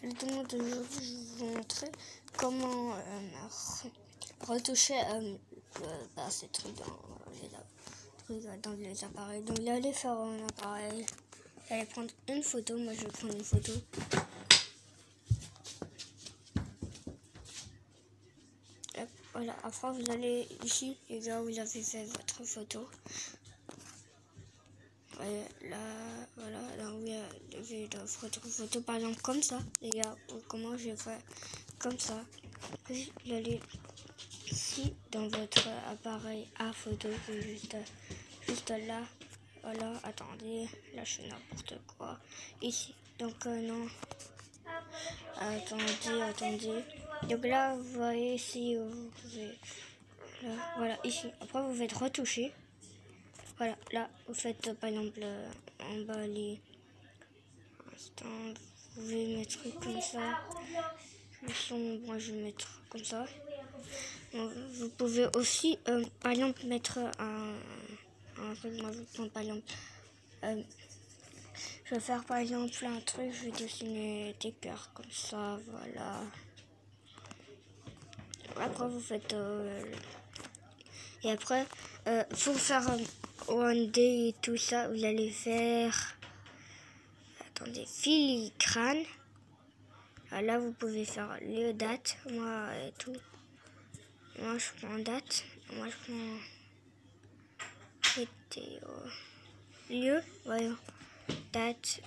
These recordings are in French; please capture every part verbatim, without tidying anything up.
Maintenant, je vais vous montrer comment euh, retoucher euh, le, bah, ces trucs dans les, trucs dans les appareils. Donc, allez faire un appareil, allez prendre une photo. Moi, je vais prendre une photo. Hop, voilà. Après, vous allez ici, et là, vous avez fait votre photo. Et là, voilà, là où il y a votre photo, par exemple, comme ça, les gars, ou comment je fais comme ça. Vous allez ici, dans votre appareil à photo, juste, juste là, voilà, attendez, là, je fais n'importe quoi, ici, donc euh, non, attendez, attendez, donc là, vous voyez ici, vous pouvez, là, voilà, ici, après, vous faites retoucher. Voilà, là, vous faites par exemple euh, en bas les instants, vous pouvez mettre comme ça. Le son, moi je vais mettre comme ça. Vous pouvez aussi, euh, par exemple, mettre un, un truc. Moi je vais prendre par exemple, euh, je vais faire par exemple un truc, je vais dessiner des cœurs comme ça, voilà. Après, vous faites. Euh, et après, euh, pour faire euh, one day et tout ça, vous allez faire. Attendez, filigrane. Là, vous pouvez faire les dates, moi et tout. Moi, je prends date. Moi, je prends météo. Lieu, voyons. Date.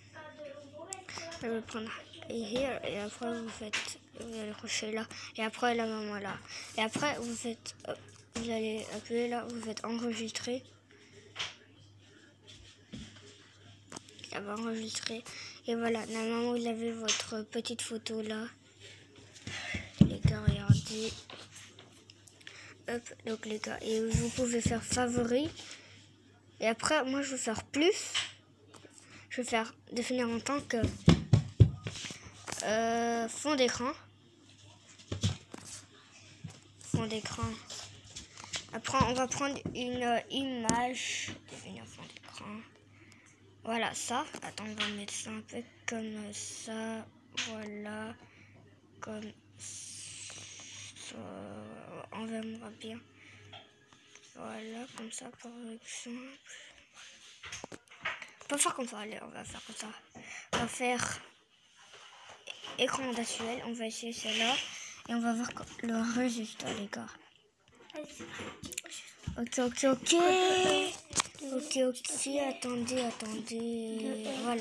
Je vais prendre here. Et après, vous faites. Vous allez cocher là. Et après, la maman là. Et après, vous faites. Euh, vous allez appuyer là. Vous faites enregistrer. Ça va enregistrer. Et voilà, normalement, vous avez votre petite photo là. Les gars, regardez. Hop, donc les gars, et vous pouvez faire favori. Et après, moi, je vais faire plus. Je vais faire définir en tant que euh, fond d'écran. Fond d'écran. Après, on va prendre une euh, image. Définir fond d'écran. Voilà, ça. Attends, on va mettre ça un peu comme ça. Voilà. Comme ça. On verra bien. Voilà, comme ça, par exemple. On va faire comme ça, allez, on va faire comme ça. On va faire écran d'actuel, on va essayer celle-là. Et on va voir le résultat, les gars. Ok, ok, ok. Ok, ok, attendez, attendez. Voilà.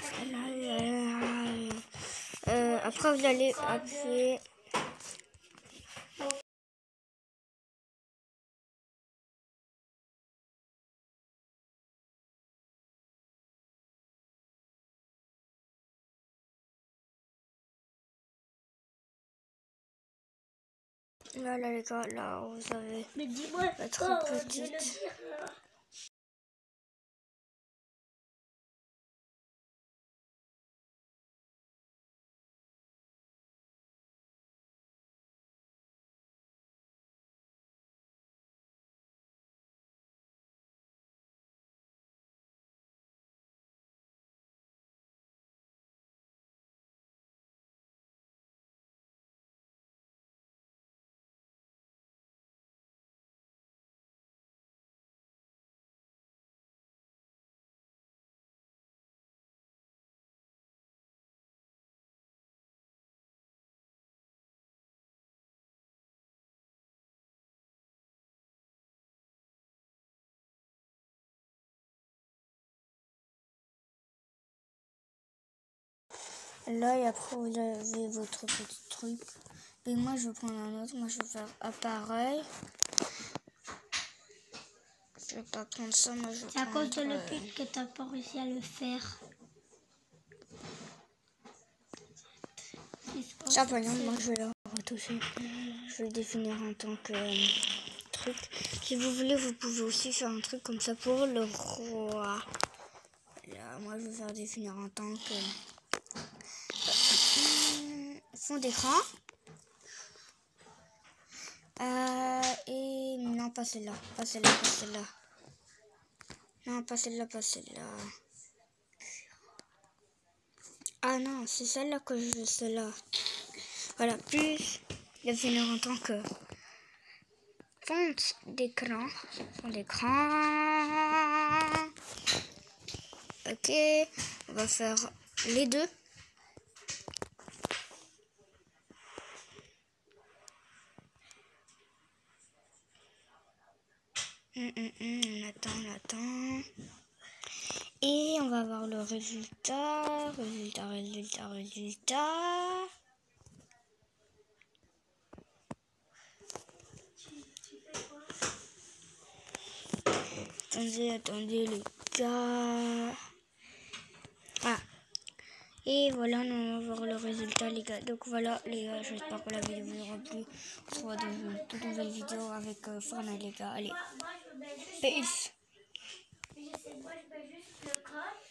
Euh, après, vous allez appuyer. Voilà, les gars, là, vous avez Mais dis-moi, votre petite. Là, et après, vous avez votre petit truc. Et moi, je vais prendre un autre. Moi, je vais faire appareil. Je vais pas prendre ça. Moi, je vais c'est à cause de prendre, le euh... but que t'as pas réussi à le faire. Ça, par exemple, moi, je vais le retoucher. Je vais le définir en tant que euh, truc. Si vous voulez, vous pouvez aussi faire un truc comme ça pour le roi. Là, moi, je vais faire définir en tant que euh, fond d'écran. Euh, et non, pas celle-là. Pas celle-là, pas celle-là. Non, pas celle-là, pas celle-là. Ah non, c'est celle-là que je veux, celle-là. Voilà, plus devenir en tant que fond d'écran. Fond d'écran. Ok, on va faire les deux. Hum, hum, hum, on attend, on attend. Et on va voir le résultat. Résultat, résultat, résultat. Attendez, attendez les gars. Ah. Et voilà, on va voir le résultat les gars. Donc voilà les gars, j'espère que la vidéo vous aura plu. On se revoit dans une toute nouvelle vidéo avec euh, Fortnite les gars. Allez, peace.